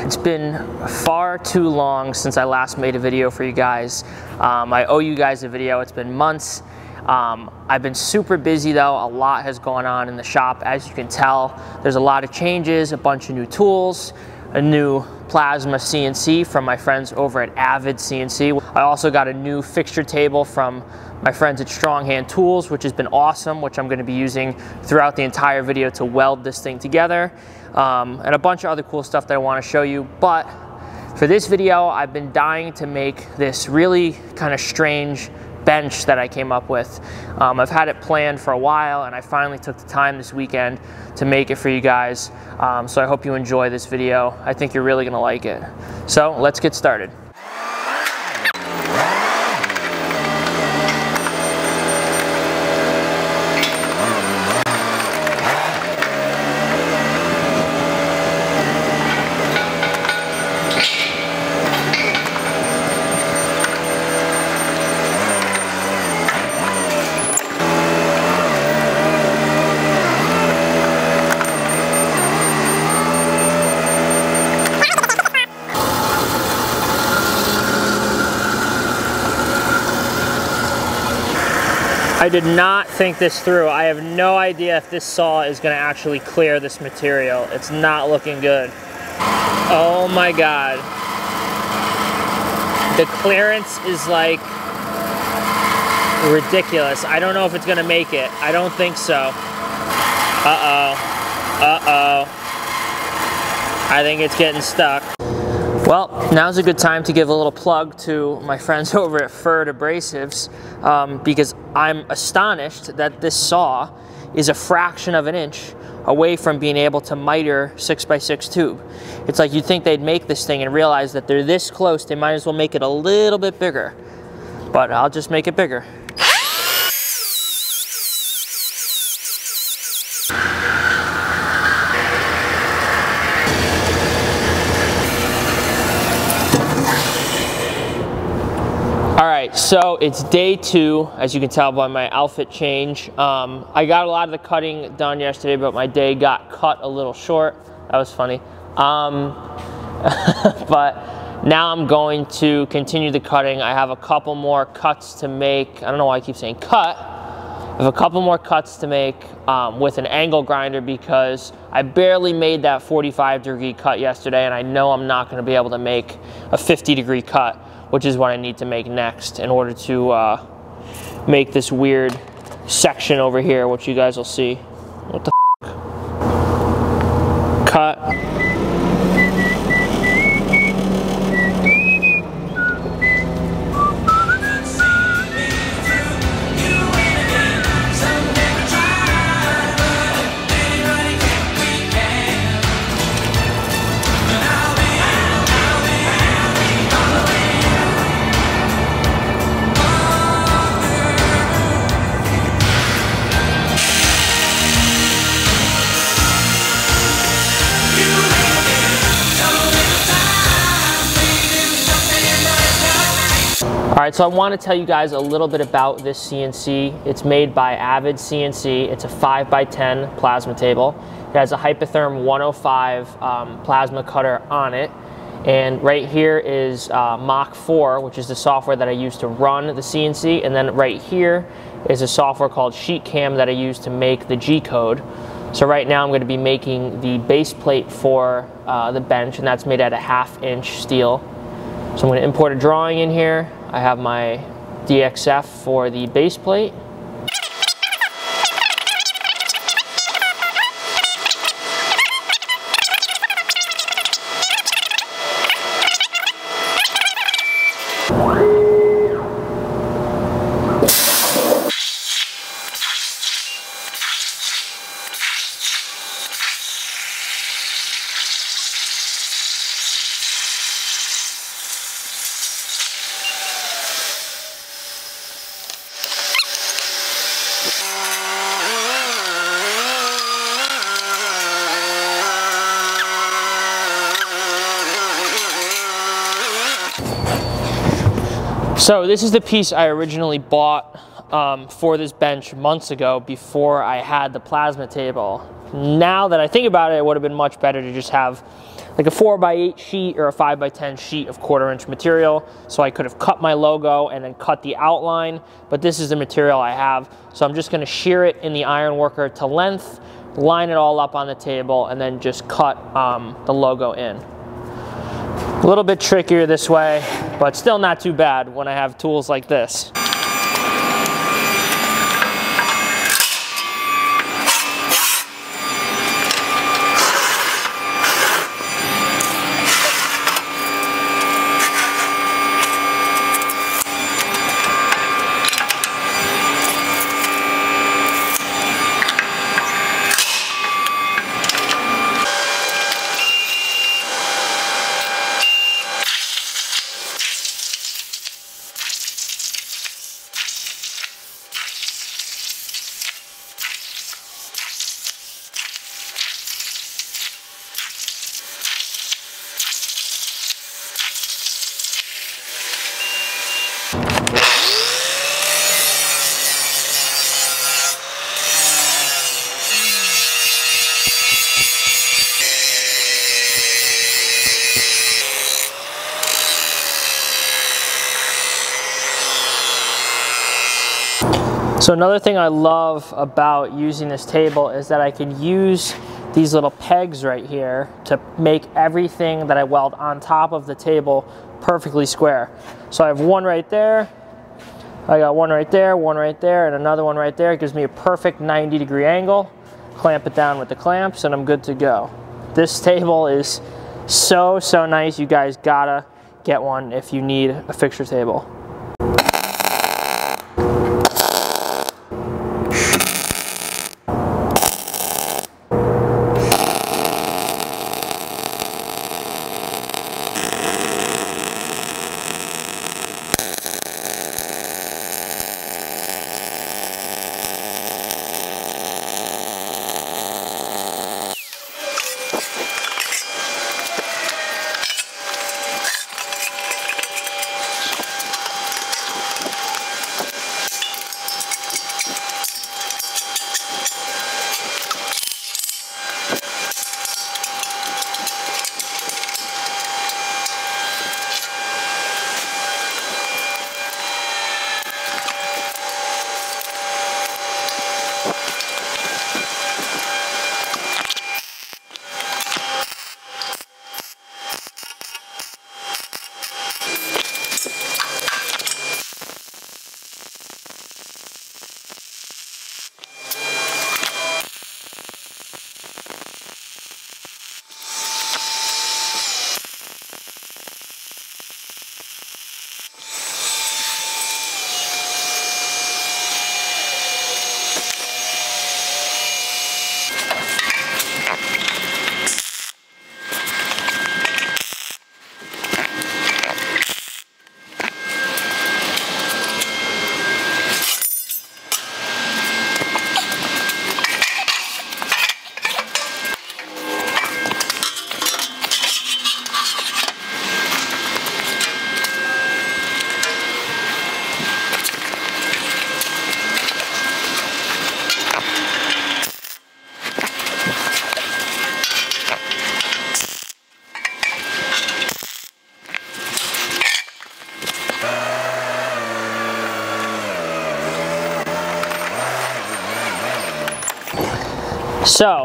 It's been far too long since I last made a video for you guys. I owe you guys a video. It's been months. I've been super busy though. A lot has gone on in the shop. As you can tell, there's a lot of changes, a bunch of new tools, a new plasma CNC from my friends over at Avid CNC. I also got a new fixture table from my friends at Strong Hand Tools, which has been awesome, which I'm going to be using throughout the entire video to weld this thing together, and a bunch of other cool stuff that I want to show you. But for this video, I've been dying to make this really kind of strange bench that I came up with. I've had it planned for a while, and I finally took the time this weekend to make it for you guys. So I hope you enjoy this video. I think you're really going to like it. So let's get started. I did not think this through. I have no idea if this saw is going to actually clear this material. It's not looking good. Oh my God. The clearance is like ridiculous. I don't know if it's going to make it. I don't think so. Uh-oh. Uh-oh. I think it's getting stuck. Well, now's a good time to give a little plug to my friends over at Ferd Abrasives, because I'm astonished that this saw is a fraction of an inch away from being able to miter 6x6 tube. It's like you'd think they'd make this thing and realize that they're this close, they might as well make it a little bit bigger. But I'll just make it bigger. Alright, so it's day 2, as you can tell by my outfit change. I got a lot of the cutting done yesterday, but my day got cut a little short. That was funny. But now I'm going to continue the cutting. I have a couple more cuts to make. I don't know why I keep saying cut. I have a couple more cuts to make with an angle grinder, because I barely made that 45-degree cut yesterday, and I know I'm not going to be able to make a 50-degree cut, which is what I need to make next in order to make this weird section over here, which you guys will see. What the f***? Cut. Alright, so I want to tell you guys a little bit about this CNC. It's made by Avid CNC. It's a 5x10 plasma table. It has a Hypertherm 105 plasma cutter on it. And right here is Mach 4, which is the software that I use to run the CNC. And then right here is a software called SheetCam that I use to make the G-code. So right now I'm going to be making the base plate for the bench, and that's made out of 1/2-inch steel. So I'm going to import a drawing in here. I have my DXF for the base plate. So this is the piece I originally bought for this bench months ago before I had the plasma table. Now that I think about it, it would have been much better to just have like a 4x8 sheet or a 5x10 sheet of 1/4 inch material. So I could have cut my logo and then cut the outline, but this is the material I have. So I'm just gonna shear it in the iron worker to length, line it all up on the table, and then just cut the logo in. A little bit trickier this way, but still not too bad when I have tools like this. So another thing I love about using this table is that I can use these little pegs right here to make everything that I weld on top of the table perfectly square. So I have one right there, I got one right there, and another one right there. It gives me a perfect 90-degree angle. Clamp it down with the clamps and I'm good to go. This table is so nice. You guys gotta get one if you need a fixture table. So,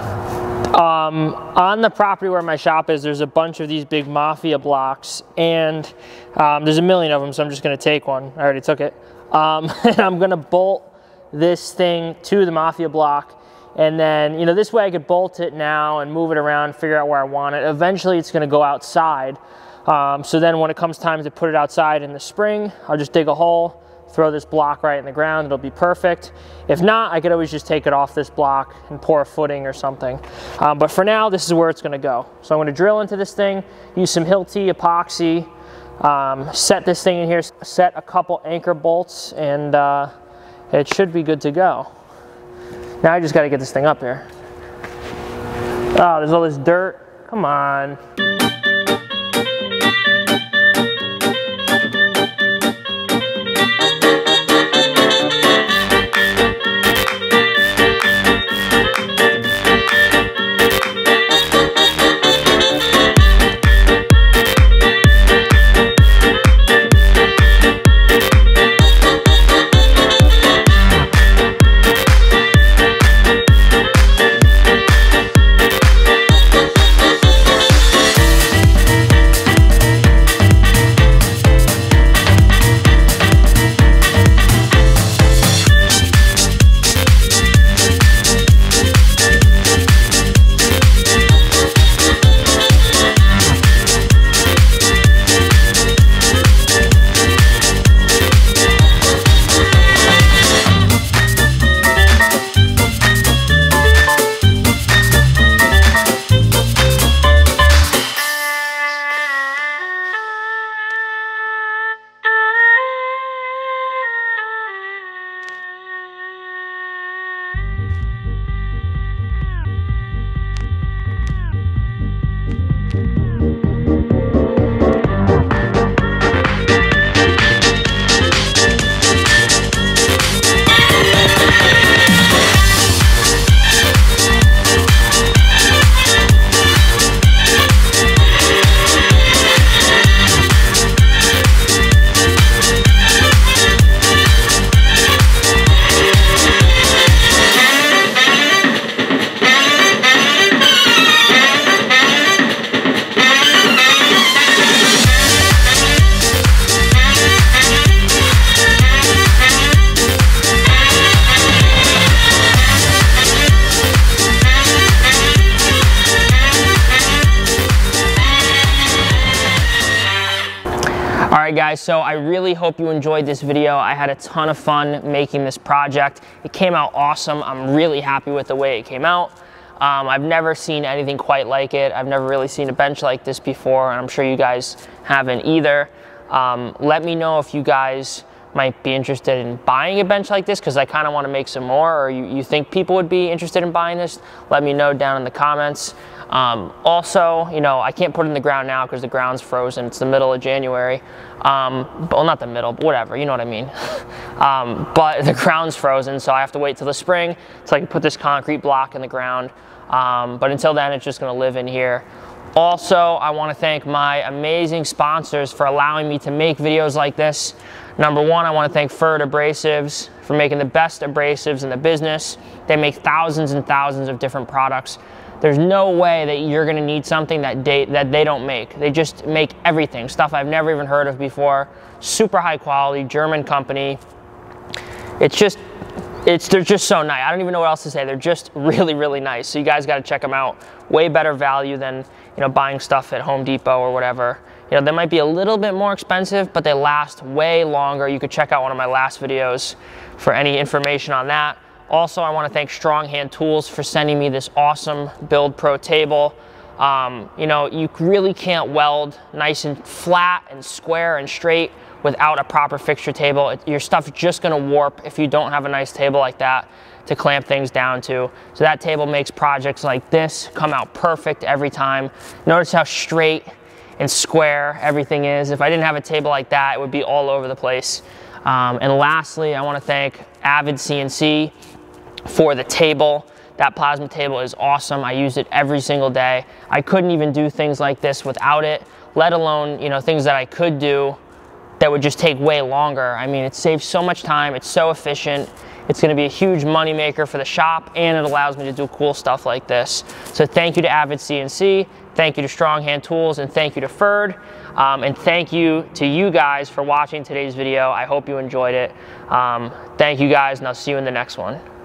on the property where my shop is, there's a bunch of these big Mafia blocks, and there's a million of them, so I'm just gonna take one. I already took it. And I'm gonna bolt this thing to the Mafia block, and then, you know, this way I could bolt it now and move it around, figure out where I want it. Eventually it's gonna go outside. So then when it comes time to put it outside in the spring, I'll just dig a hole, throw this block right in the ground, it'll be perfect. If not, I could always just take it off this block and pour a footing or something. But for now, this is where it's gonna go. So I'm gonna drill into this thing, use some Hilti epoxy, set this thing in here, set a couple anchor bolts, and it should be good to go. Now I just gotta get this thing up here. Oh, there's all this dirt, come on. guys, so I really hope you enjoyed this video. I had a ton of fun making this project. It came out awesome. I'm really happy with the way it came out. I've never seen anything quite like it. I've never really seen a bench like this before, and I'm sure you guys haven't either. Let me know if you guys might be interested in buying a bench like this, because I kind of want to make some more, or you think people would be interested in buying this. Let me know down in the comments. Also, you know, I can't put it in the ground now because the ground's frozen. It's the middle of January. Well, not the middle, but whatever, you know what I mean. But the ground's frozen, so I have to wait till the spring so I can put this concrete block in the ground. But until then, it's just going to live in here. Also, I want to thank my amazing sponsors for allowing me to make videos like this. Number one, I want to thank Ferd Abrasives for making the best abrasives in the business. They make thousands and thousands of different products. There's no way that you're going to need something that they don't make. They just make everything, stuff I've never even heard of before. Super high quality, German company. They're just so nice. I don't even know what else to say. They're just really, really nice. So you guys got to check them out. Way better value than, you know, buying stuff at Home Depot or whatever. You know, they might be a little bit more expensive, but they last way longer. You could check out one of my last videos for any information on that. Also, I want to thank Strong Hand Tools for sending me this awesome Build Pro table. You know, you really can't weld nice and flat and square and straight without a proper fixture table. Your stuff's just going to warp if you don't have a nice table like that to clamp things down to. So that table makes projects like this come out perfect every time. Notice how straight and square everything is. If I didn't have a table like that, it would be all over the place. And lastly, I want to thank Avid CNC for the table. That plasma table is awesome. I use it every single day. I couldn't even do things like this without it, let alone, you know, things that I could do that would just take way longer. I mean, it saves so much time. It's so efficient. It's going to be a huge money maker for the shop, and it allows me to do cool stuff like this. So thank you to Avid CNC, thank you to Strong Hand Tools, and thank you to Ferd. And thank you to you guys for watching today's video. I hope you enjoyed it. Thank you guys, and I'll see you in the next one.